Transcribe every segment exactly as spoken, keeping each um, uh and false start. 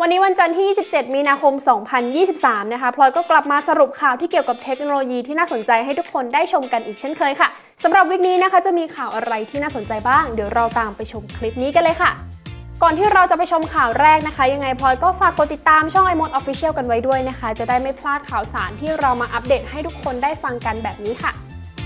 วันนี้วันจันทร์ที่ยี่สิบเจ็ดมีนาคมสองพันยี่สิบสามนะคะพลอยก็กลับมาสรุปข่าวที่เกี่ยวกับเทคโนโลยีที่น่าสนใจให้ทุกคนได้ชมกันอีกเช่นเคยค่ะสำหรับวิกนี้นะคะจะมีข่าวอะไรที่น่าสนใจบ้างเดี๋ยวเราตามไปชมคลิปนี้กันเลยค่ะก่อนที่เราจะไปชมข่าวแรกนะคะยังไงพลอยก็ฝากกดติดตามช่อง iMode Official กันไว้ด้วยนะคะจะได้ไม่พลาดข่าวสารที่เรามาอัปเดตให้ทุกคนได้ฟังกันแบบนี้ค่ะ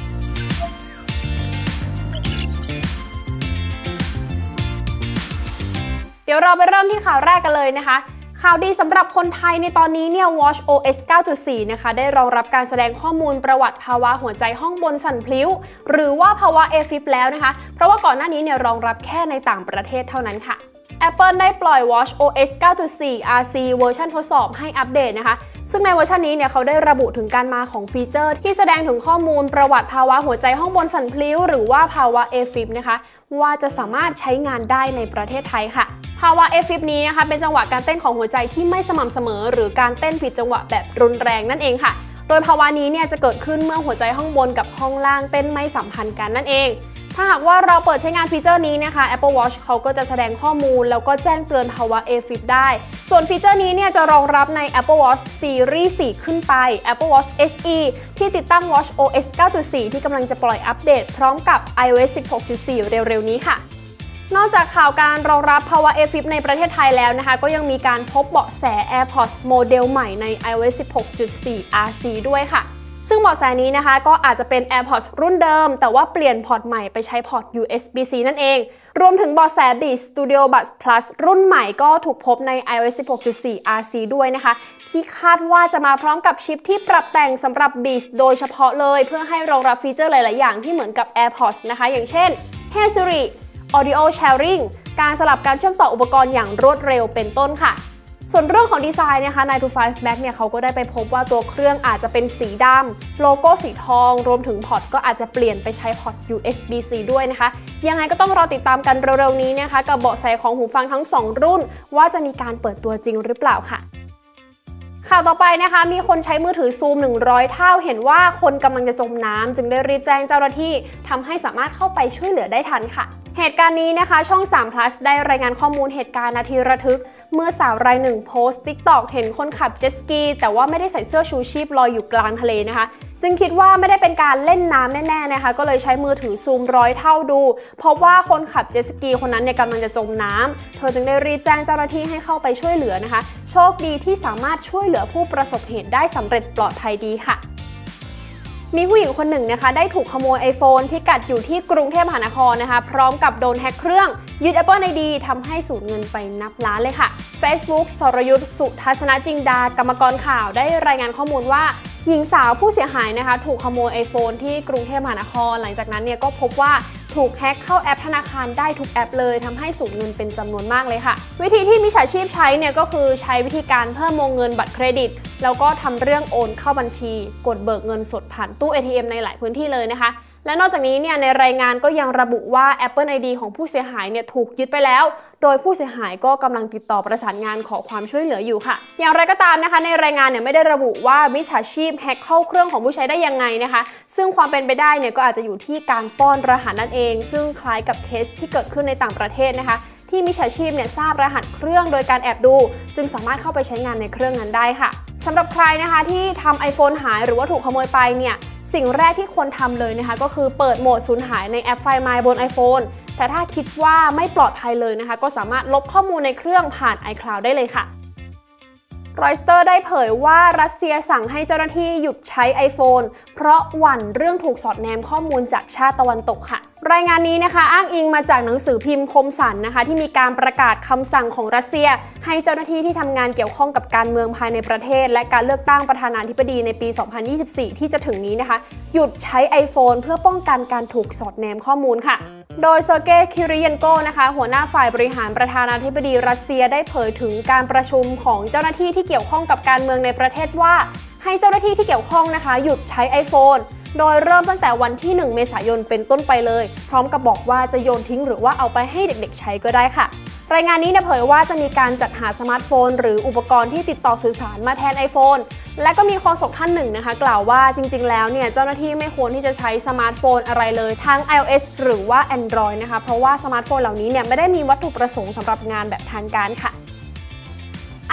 เดี๋ยวเราไปเริ่มที่ข่าวแรกกันเลยนะคะข่าวดีสำหรับคนไทยในตอนนี้เนี่ย Watch โอ เอส เก้าจุดสี่ นะคะได้รองรับการแสดงข้อมูลประวัติภาวะหัวใจห้องบนสั่นพลิ้วหรือว่าภาวะ เอ ฟิบ แล้วนะคะเพราะว่าก่อนหน้านี้เนี่ยรองรับแค่ในต่างประเทศเท่านั้นค่ะ Apple ได้ปล่อย Watch โอ เอส เก้าจุดสี่ อาร์ ซี เวอร์ชันทดสอบให้อัปเดตนะคะซึ่งในเวอร์ชันนี้เนี่ยเขาได้ระบุถึงการมาของฟีเจอร์ที่แสดงถึงข้อมูลประวัติภาวะหัวใจห้องบนสั่นพลิ้วหรือว่าภาวะ เอ ฟิบ นะคะว่าจะสามารถใช้งานได้ในประเทศไทยค่ะภาวะ เอ ฟิบ นี้นะคะเป็นจังหวะการเต้นของหัวใจที่ไม่สม่ำเสมอหรือการเต้นผิดจังหวะแบบรุนแรงนั่นเองค่ะโดยภาวะนี้เนี่ยจะเกิดขึ้นเมื่อหัวใจห้องบนกับห้องล่างเต้นไม่สัมพันธ์กันนั่นเองถ้าหากว่าเราเปิดใช้งานฟีเจอร์นี้นะคะ Apple Watch เขาก็จะแสดงข้อมูลแล้วก็แจ้งเตือนภาวะ เอ ฟิบ ได้ส่วนฟีเจอร์นี้เนี่ยจะรองรับใน Apple Watch Series สี่ขึ้นไป Apple Watch เอส อี ที่ติดตั้ง Watch โอ เอส เก้าจุดสี่ ที่กำลังจะปล่อยอัปเดตพร้อมกับ ไอ โอ เอส สิบหกจุดสี่ เร็วๆนี้ค่ะนอกจากข่าวการรองรับภาวะ เอ ฟิบ ในประเทศไทยแล้วนะคะก็ยังมีการพบเบาะแส AirPods โมเดลใหม่ใน ไอ โอ เอส สิบหกจุดสี่ อาร์ ซี ด้วยค่ะซึ่งเบาะแสนี้นะคะก็อาจจะเป็น AirPods รุ่นเดิมแต่ว่าเปลี่ยนพอร์ตใหม่ไปใช้พอร์ต ยู เอส บี ซี นั่นเองรวมถึงเบาะแส Beats Studio Buds Plus รุ่นใหม่ก็ถูกพบใน ไอ โอ เอส สิบหกจุดสี่ อาร์ ซี ด้วยนะคะที่คาดว่าจะมาพร้อมกับชิปที่ปรับแต่งสำหรับ Beats โดยเฉพาะเลยเพื่อให้รองรับฟีเจอร์หลายๆอย่างที่เหมือนกับ AirPods นะคะอย่างเช่น Hey Siri Audio Sharing การสลับการเชื่อมต่ออุปกรณ์อย่างรวดเร็วเป็นต้นค่ะส่วนเรื่องของดีไซน์นะคะ ไนน์ ทู ไฟว์ Mac เนี่ยเขาก็ได้ไปพบว่าตัวเครื่องอาจจะเป็นสีดำโลโก้สีทองรวมถึงพอร์ตก็อาจจะเปลี่ยนไปใช้พอร์ต ยู เอส บี ซี ด้วยนะคะยังไงก็ต้องรอติดตามกันเร็วๆนี้นะคะกับเบาะแสของหูฟังทั้งสองรุ่นว่าจะมีการเปิดตัวจริงหรือเปล่าค่ะข่าวต่อไปนะคะมีคนใช้มือถือซูมหนึ่งร้อยเท่าเห็นว่าคนกำลังจะจมน้ำจึงได้รีบแจ้งเจ้าหน้าที่ทำให้สามารถเข้าไปช่วยเหลือได้ทันค่ะเหตุการณ์นี้นะคะช่องสาม plus ได้รายงานข้อมูลเหตุการณ์นาทีระทึกเมื่อสาวรายหนึ่งโพสต์ ติ๊กต็อก เห็นคนขับเจ็ตสกีแต่ว่าไม่ได้ใส่เสื้อชูชีพลอยอยู่กลางทะเลนะคะจึงคิดว่าไม่ได้เป็นการเล่นน้ำแน่ๆนะคะก็เลยใช้มือถือซูมร้อยเท่าดูพบว่าคนขับเจ็ตสกีคนนั้นเนี่ยกำลังจะจมน้ำเธอจึงได้รีบแจ้งเจ้าหน้าที่ให้เข้าไปช่วยเหลือนะคะโชคดีที่สามารถช่วยเหลือผู้ประสบเหตุได้สำเร็จปลอดภัยดีค่ะมีผู้หญิงคนหนึ่งนะคะได้ถูกขโมย iPhone พิกัดอยู่ที่กรุงเทพมหานครนะคะพร้อมกับโดนแฮ็กเครื่องยึด Apple ไอ ดี ทำให้สูญเงินไปนับล้านเลยค่ะ Facebook สรยุทธ สุทัศนจิงดากรรมกรข่าวได้รายงานข้อมูลว่าหญิงสาวผู้เสียหายนะคะถูกขโมย iPhone ที่กรุงเทพมหานครหลังจากนั้นเนี่ยก็พบว่าถูกแฮ็กเข้าแอปธนาคารได้ทุกแอปเลยทำให้สูญเงินเป็นจำนวนมากเลยค่ะวิธีที่มิจฉาชีพใช้เนี่ยก็คือใช้วิธีการเพิ่มวงเงินบัตรเครดิตแล้วก็ทำเรื่องโอนเข้าบัญชีกดเบิกเงินสดผ่านตู้ เอ ที เอ็ม ในหลายพื้นที่เลยนะคะและนอกจากนี้เนี่ยในรายงานก็ยังระบุว่า Apple ไอ ดี ของผู้เสียหายเนี่ยถูกยึดไปแล้วโดยผู้เสียหายก็กำลังติดต่อประสานงานขอความช่วยเหลืออยู่ค่ะอย่างไรก็ตามนะคะในรายงานเนี่ยไม่ได้ระบุว่ามิจฉาชีพแฮ็กเข้าเครื่องของผู้ใช้ได้ยังไงนะคะซึ่งความเป็นไปได้เนี่ยก็อาจจะอยู่ที่การป้อนรหัสนั่นเองซึ่งคล้ายกับเคสที่เกิดขึ้นในต่างประเทศนะคะที่มิจฉาชีพเนี่ยทราบรหัสเครื่องโดยการแอบดูจึงสามารถเข้าไปใช้งานในเครื่องนั้นได้ค่ะสำหรับใครนะคะที่ทำ iPhone หายหรือว่าถูกขโมยไปเนี่ยสิ่งแรกที่ควรทำเลยนะคะก็คือเปิดโหมดสูญหายในแอป Find My บน iPhone แต่ถ้าคิดว่าไม่ปลอดภัยเลยนะคะก็สามารถลบข้อมูลในเครื่องผ่าน iCloud ได้เลยค่ะรอยเตอร์ได้เผยว่ารัสเซียสั่งให้เจ้าหน้าที่หยุดใช้ iPhone เพราะหวั่นเรื่องถูกสอดแนมข้อมูลจากชาติตะวันตกค่ะรายงานนี้นะคะอ้างอิงมาจากหนังสือพิมพ์คมสันนะคะที่มีการประกาศคำสั่งของรัสเซียให้เจ้าหน้าที่ที่ทำงานเกี่ยวข้องกับการเมืองภายในประเทศและการเลือกตั้งประธานาธิบดีในปี สองพันยี่สิบสี่ ที่จะถึงนี้นะคะหยุดใช้ iPhone เพื่อป้องกันการถูกสอดแนมข้อมูลค่ะโดยเซอร์เกย์ คิริเยนโกนะคะหัวหน้าฝ่ายบริหารประธานาธิบดีรัสเซียได้เผยถึงการประชุมของเจ้าหน้าที่ที่เกี่ยวข้องกับการเมืองในประเทศว่าให้เจ้าหน้าที่ที่เกี่ยวข้องนะคะหยุดใช้ iPhone โดยเริ่มตั้งแต่วันที่หนึ่งเมษายนเป็นต้นไปเลยพร้อมกับบอกว่าจะโยนทิ้งหรือว่าเอาไปให้เด็กๆใช้ก็ได้ค่ะรายงานนี้เผยว่าจะมีการจัดหาสมาร์ทโฟนหรืออุปกรณ์ที่ติดต่อสื่อสารมาแทน iPhone และก็มีโฆษกท่านหนึ่งนะคะกล่าวว่าจริงๆแล้วเนี่ยเจ้าหน้าที่ไม่ควรที่จะใช้สมาร์ทโฟนอะไรเลยทั้ง ไอ โอ เอส หรือว่า Android นะคะเพราะว่าสมาร์ทโฟนเหล่านี้เนี่ยไม่ได้มีวัตถุประสงค์สำหรับงานแบบทางการค่ะ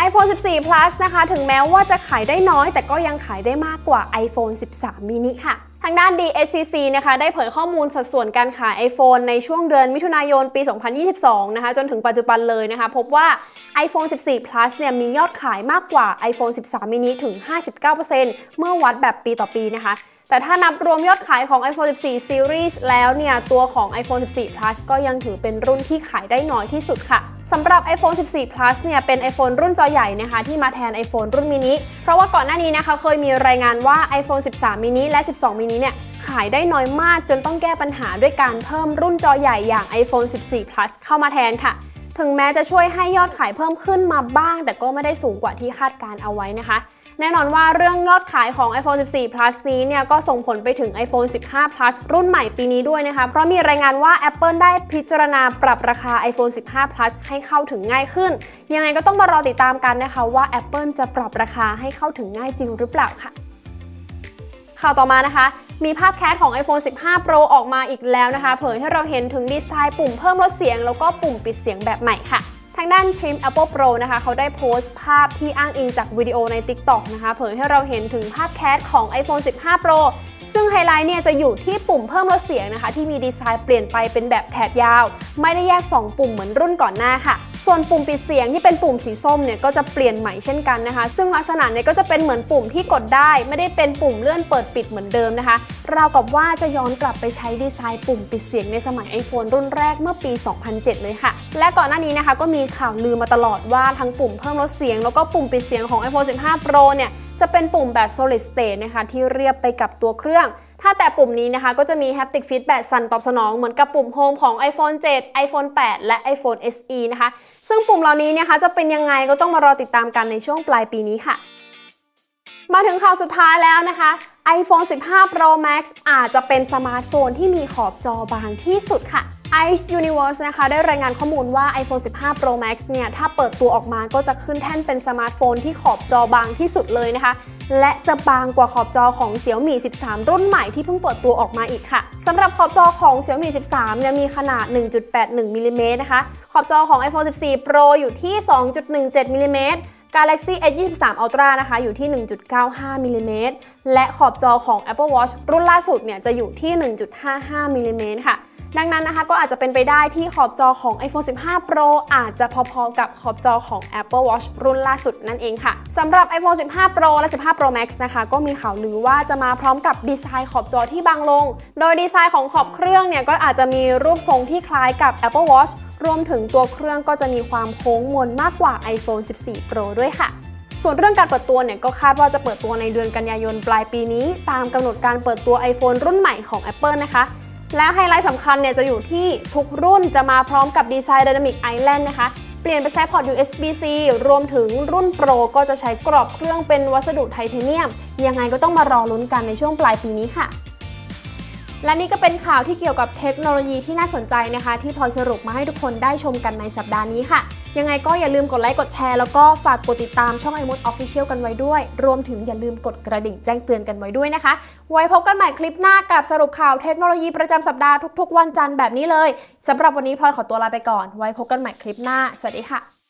iPhone สิบสี่ Plus นะคะถึงแม้ว่าจะขายได้น้อยแต่ก็ยังขายได้มากกว่า iPhone สิบสาม mini ค่ะทางด้าน ดี เอส ซี ซี นะคะได้เผยข้อมูลสัดส่วนการขาย iPhone ในช่วงเดือนมิถุนายนปี สองพันยี่สิบสอง นะคะจนถึงปัจจุบันเลยนะคะพบว่า iPhone สิบสี่ Plus เนี่ยมียอดขายมากกว่า iPhone สิบสาม mini ถึง ห้าสิบเก้าเปอร์เซ็นต์ เมื่อวัดแบบปีต่อปีนะคะแต่ถ้านับรวมยอดขายของ iPhone สิบสี่ Series แล้วเนี่ยตัวของ iPhone สิบสี่ Plus ก็ยังถือเป็นรุ่นที่ขายได้น้อยที่สุดค่ะสำหรับ iPhone สิบสี่ Plus เนี่ยเป็น iPhone รุ่นจอใหญ่นะคะที่มาแทน iPhone รุ่นมินิเพราะว่าก่อนหน้านี้นะคะเคยมีรายงานว่า iPhone สิบสาม mini และ สิบสอง mini เนี่ยขายได้น้อยมากจนต้องแก้ปัญหาด้วยการเพิ่มรุ่นจอใหญ่อย่าง iPhone สิบสี่ Plus เข้ามาแทนค่ะถึงแม้จะช่วยให้ยอดขายเพิ่มขึ้นมาบ้างแต่ก็ไม่ได้สูงกว่าที่คาดการเอาไว้นะคะแน่นอนว่าเรื่องยอดขายของ iPhone สิบสี่ Plus นี้เนี่ยก็ส่งผลไปถึง iPhone สิบห้า Plus รุ่นใหม่ปีนี้ด้วยนะคะเพราะมีรายงานว่า Apple ได้พิจารณาปรับราคา iPhone สิบห้า Plus ให้เข้าถึงง่ายขึ้นยังไงก็ต้องมารอติดตามกันนะคะว่า Apple จะปรับราคาให้เข้าถึงง่ายจริงหรือเปล่าค่ะข่าวต่อมานะคะมีภาพแคสของ iPhone สิบห้า Pro ออกมาอีกแล้วนะคะเผยให้เราเห็นถึงดีไซน์ปุ่มเพิ่มลดเสียงแล้วก็ปุ่มปิดเสียงแบบใหม่ค่ะทางด้าน ทีม Apple Pro นะคะเขาได้โพสต์ภาพที่อ้างอิงจากวิดีโอใน TikTok นะคะเผยให้เราเห็นถึงภาพแคสของ iPhone สิบห้า Pro ซึ่งไฮไลท์เนี่ยจะอยู่ที่ปุ่มเพิ่มลดเสียงนะคะที่มีดีไซน์เปลี่ยนไปเป็นแบบแถบยาวไม่ได้แยกสองปุ่มเหมือนรุ่นก่อนหน้าค่ะส่วนปุ่มปิดเสียงที่เป็นปุ่มสีส้มเนี่ยก็จะเปลี่ยนใหม่เช่นกันนะคะซึ่งลักษณะเนี่ยก็จะเป็นเหมือนปุ่มที่กดได้ไม่ได้เป็นปุ่มเลื่อนเปิดปิดเหมือนเดิมนะคะราวกับว่าจะย้อนกลับไปใช้ดีไซน์ปุ่มปิดเสียงในสมัย iPhone รุ่นแรกเมื่อปี สองพันเจ็ด เลยค่ะและก่อนหน้านี้นะคะก็มีข่าวลือมาตลอดว่าทั้งปุ่มเพิ่มลดเสียงแล้วก็ปุ่มปิดเสียงของ iPhone สิบห้า Pro เนี่ยจะเป็นปุ่มแบบ Solid State นะคะที่เรียบไปกับตัวเครื่องถ้าแต่ปุ่มนี้นะคะก็จะมี Haptic Feedback สั่นตอบสนองเหมือนกับปุ่ม Home ของ iPhone เจ็ด iPhone แปด และ iPhone เอส อี นะคะซึ่งปุ่มเหล่านี้นะคะจะเป็นยังไงก็ต้องมารอติดตามกันในช่วงปลายปีนี้ค่ะมาถึงข่าวสุดท้ายแล้วนะคะ iPhone สิบห้า Pro Max อาจจะเป็นสมาร์ทโฟนที่มีขอบจอบางที่สุดค่ะ ice Universe นะคะได้รายงานข้อมูลว่า iPhone สิบห้า Pro Max เนี่ยถ้าเปิดตัวออกมาก็จะขึ้นแท่นเป็นสมาร์ทโฟนที่ขอบจอบางที่สุดเลยนะคะและจะบางกว่าขอบจอของ Xiaomi สิบสาม รุ่นใหม่ที่เพิ่งเปิดตัวออกมาอีกค่ะสำหรับขอบจอของ Xiaomi สิบสาม เนี่ยมีขนาด หนึ่งจุดแปดหนึ่ง มิลลิเมตรนะคะขอบจอของ iPhone สิบสี่ Pro อยู่ที่ สองจุดหนึ่งเจ็ด มิลลิเมตรGalaxy เอส ยี่สิบสาม Ultra นะคะอยู่ที่ หนึ่งจุดเก้าห้า มิลลิเมตรและขอบจอของ Apple Watch รุ่นล่าสุดเนี่ยจะอยู่ที่ หนึ่งจุดห้าห้า มิลลิเมตรค่ะดังนั้นนะคะก็อาจจะเป็นไปได้ที่ขอบจอของ iPhone สิบห้า Pro อาจจะพอๆกับขอบจอของ Apple Watch รุ่นล่าสุดนั่นเองค่ะสำหรับ iPhone สิบห้า Pro และ สิบห้า Pro Max นะคะก็มีข่าวลือว่าจะมาพร้อมกับดีไซน์ขอบจอที่บางลงโดยดีไซน์ของขอบเครื่องเนี่ยก็อาจจะมีรูปทรงที่คล้ายกับ Apple Watch รวมถึงตัวเครื่องก็จะมีความโค้งมนมากกว่า iPhone สิบสี่ Pro ด้วยค่ะส่วนเรื่องการเปิดตัวเนี่ยก็คาดว่าจะเปิดตัวในเดือนกันยายนปลายปีนี้ตามกำหนดการเปิดตัว iPhone รุ่นใหม่ของ Apple นะคะและไฮไลท์สำคัญเนี่ยจะอยู่ที่ทุกรุ่นจะมาพร้อมกับดีไซน์ Dynamic Island นะคะเปลี่ยนไปใช้พอร์ต ยู เอส บี ซี รวมถึงรุ่น Pro ก็จะใช้กรอบเครื่องเป็นวัสดุไทเทเนียมยังไงก็ต้องมารอลุ้นกันในช่วงปลายปีนี้ค่ะและนี่ก็เป็นข่าวที่เกี่ยวกับเทคโนโลยีที่น่าสนใจนะคะที่พลอยสรุปมาให้ทุกคนได้ชมกันในสัปดาห์นี้ค่ะยังไงก็อย่าลืมกดไลค์กดแชร์แล้วก็ฝากกดติดตามช่อง iMode Official กันไว้ด้วยรวมถึงอย่าลืมกดกระดิ่งแจ้งเตือนกันไว้ด้วยนะคะไว้พบกันใหม่คลิปหน้ากับสรุปข่าวเทคโนโลยีประจำสัปดาห์ทุกๆวันจันทร์แบบนี้เลยสำหรับวันนี้พลอยขอตัวลาไปก่อนไว้พบกันใหม่คลิปหน้าสวัสดีค่ะ